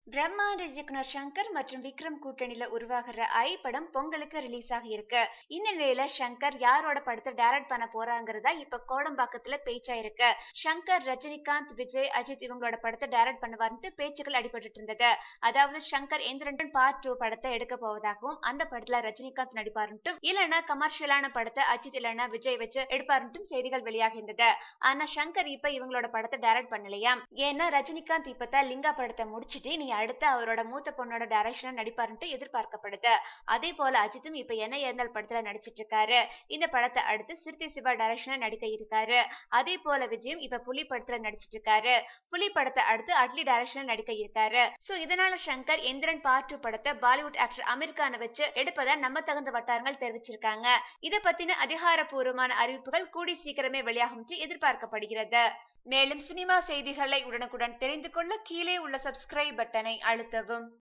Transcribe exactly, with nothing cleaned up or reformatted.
பிரம்மாண்ட இயக்குனர் சங்கர் மற்றும் விக்ரம் கூட்டணியில உருவாகிற ஐ படம் பொங்கலுக்கு ரிலீஸ் ஆகி இருக்கு. இந்த நிலையில சங்கர் யாரோட படத்தை டைரக்ட் பண்ண போறாங்கிறதா இப்ப கோடம்பாக்கத்துல பேச்சா இருக்கு. சங்கர் ரஜினிகாந்த், விஜய், அஜித் இவங்களோட படத்தை டைரக்ட் பண்ணுவார்னு பேச்சுக்கள் அடிபட்டு இருந்தது. அதாவது சங்கர் எந்திரன் பார்ட் டூ படத்தை எடுக்க போவதாகவும் அந்த படத்துல ரஜினிகாந்த் நடிப்பாருன்ட்டும் இல்லைன்னா கமர்ஷியலான படத்தை அஜித் இல்லைன்னா விஜய் வச்சு எடுப்பாருன்ட்டும் செய்திகள் வெளியாகி இருந்தது. ஆனா சங்கர் இப்ப இவங்களோட படத்தை டைரக்ட் பண்ணலையாம். ஏன்னா ரஜினிகாந்த் இப்பதான் லிங்கா படத்தை முடிச்சுட்டு நீ அடுத்து அவரோட மூத்த பொண்ணோட டைரக்ஷன் நடிப்பாருன்ட்டு எதிர்பார்க்கப்படுது. அதே போல அஜித்தும் இப்ப என்ன இருந்தால் படத்துல நடிச்சிட்டு இருக்காரு. இந்த படத்தை அடுத்து சிறுத்தை சிவா டைரக்ஷன்ல நடிக்க இருக்காரு. அதே போல விஜயும் இப்ப புலி படத்துல நடிச்சிட்டு இருக்காரு. புலி படத்தை அடுத்து அட்லி டைரக்ஷன்ல நடிக்க இருக்காரு. சோ இதனால சங்கர் எந்திரன் பார்ட் டூ படத்தை பாலிவுட் ஆக்டர் அமீர் கானை வச்சு எடுப்பதா நம்ம தகுந்த வட்டாரங்கள் தெரிவிச்சிருக்காங்க. இத பத்தின அதிகாரப்பூர்வமான அறிவிப்புகள் கூடி சீக்கிரமே வெளியாகும் என்று எதிர்பார்க்கப்படுகிறது. மேலும் சினிமா செய்திகளை உடனுக்குடன் தெரிந்து கொள்ள கீழே உள்ள சப்ஸ்கிரைப் பட்டனை அழுத்தவும்.